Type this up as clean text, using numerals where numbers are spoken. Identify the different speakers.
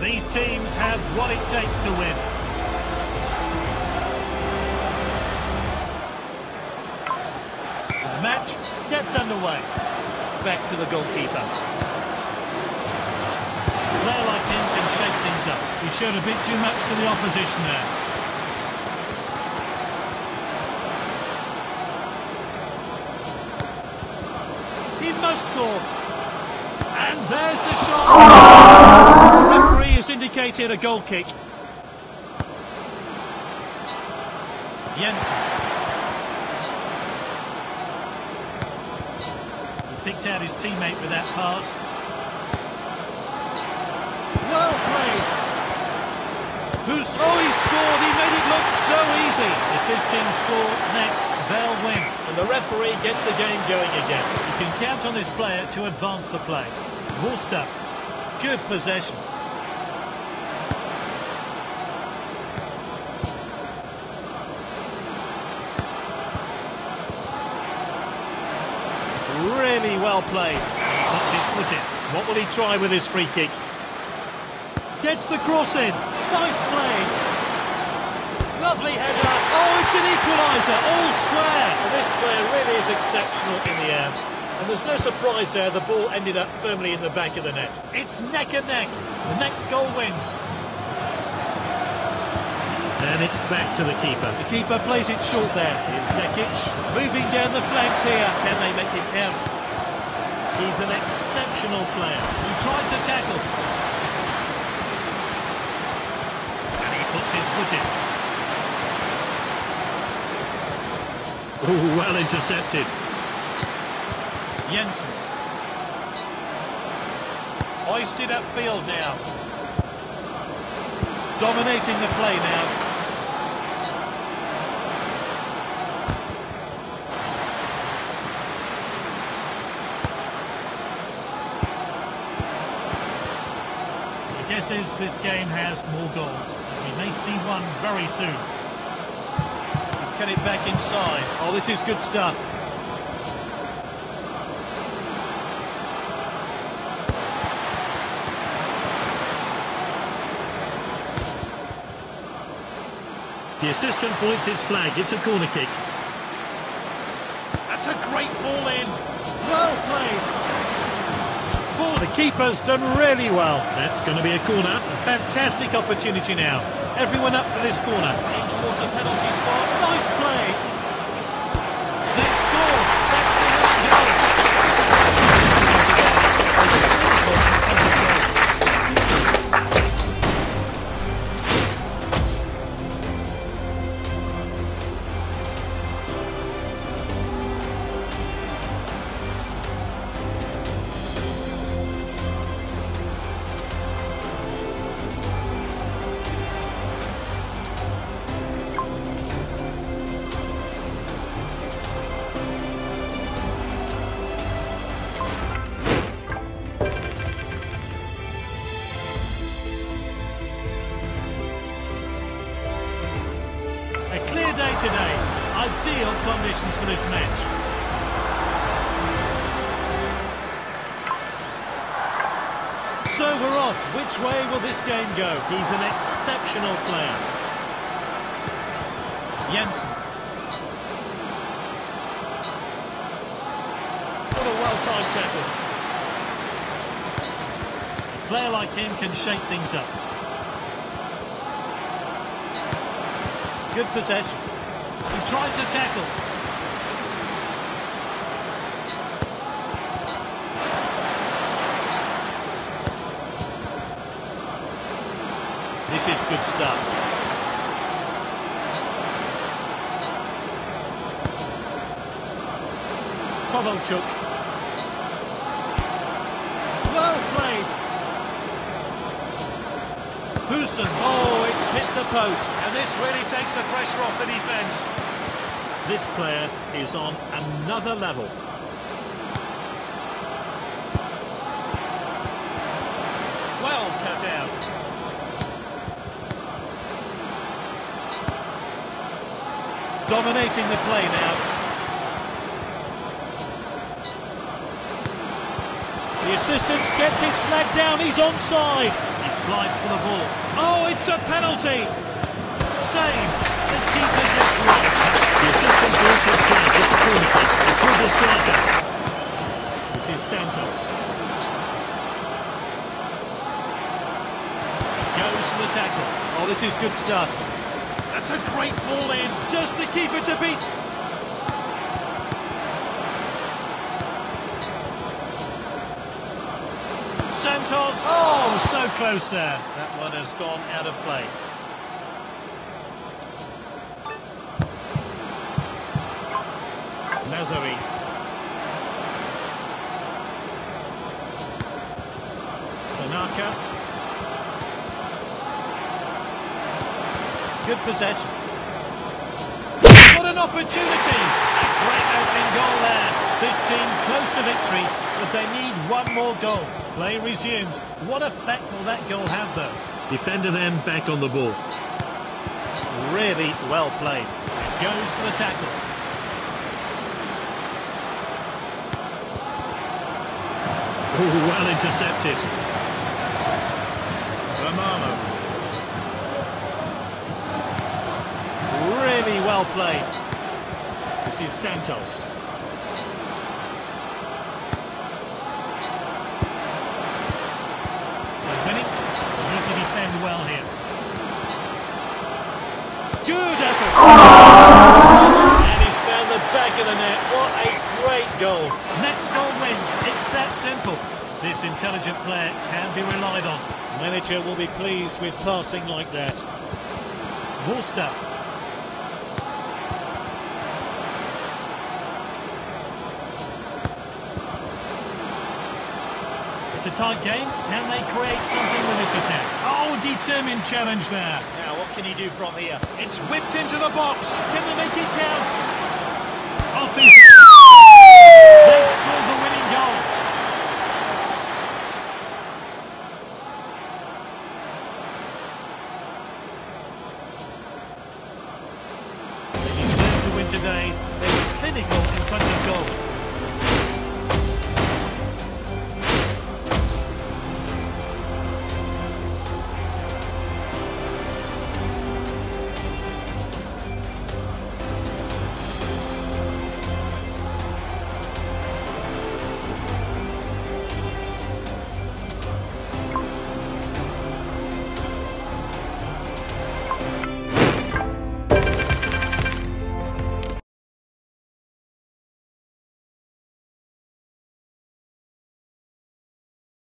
Speaker 1: These teams have what it takes to win. The match gets underway. Back to the goalkeeper. A player like him can shake things up. He showed a bit too much to the opposition there. He must score. And there's the shot. The referee has indicated a goal kick. Jensen. He picked out his teammate with that pass. Well played. He scored. He made it look so easy. If this team score next, they'll win. And the referee gets the game going again. You can count on this player to advance the play. Vorster. Good possession. Really well played. Puts his foot in. What will he try with his free kick? Gets the cross in. Nice play. Lovely header. Oh, it's an equaliser. All square. And this player really is exceptional in the air. And there's no surprise there, the ball ended up firmly in the back of the net. It's neck and neck. The next goal wins. And it's back to the keeper. The keeper plays it short there. Here's Dekic moving down the flanks here. Can they make it count? He's an exceptional player. He tries to tackle. And he puts his foot in. Oh, well intercepted. Jensen. Hoisted upfield now. Dominating the play now. The guess is this game has more goals. We may see one very soon. He's cut it back inside. Oh, this is good stuff. The assistant points his flag. It's a corner kick. That's a great ball in. Well played. The keeper's done really well. That's going to be a corner. A fantastic opportunity now. Everyone up for this corner. In towards a penalty spot. Nice play. They score. That's the goal. Day today. Ideal conditions for this match. So we're off. Which way will this game go? He's an exceptional player. Jensen. What a well-timed tackle. A player like him can shake things up. Good possession. He tries to tackle. This is good stuff. Kovalchuk. Well played. Huson. Oh, it's hit the post. And this really takes the pressure off the defence. This player is on another level. Well cut out. Dominating the play now. The assistants get his flag down. He's onside. He He slides for the ball. Oh, it's a penalty! Save! The keeper gets right. The assistant brought his flag. It's a corner kick. The dribble striker. This is Santos. Goes for the tackle. Oh, this is good stuff. That's a great ball in. Just the keeper to beat. Santos. Oh, so close there. That one has gone out of play. Nazari. Tanaka. Good possession. What an opportunity! A great opening goal there. This team close to victory, but they need one more goal. Play resumes. What effect will that goal have, though? Defender then back on the ball. Really well played. Goes for the tackle. Ooh, well intercepted. Romano. Really well played. This is Santos. They're winning. They need to defend well here. Good effort. And he's found the back of the net. What a great goal. Next goal wins. It's that simple. This intelligent player can be relied on. Manager will be pleased with passing like that. Vorsta. It's a tight game. Can they create something with this attack? Oh, determined challenge there. Now, what can he do from here? It's whipped into the box. Can they make it count? Offense. They've scored the winning goal. They deserve to win today. They were clinical in front of goal.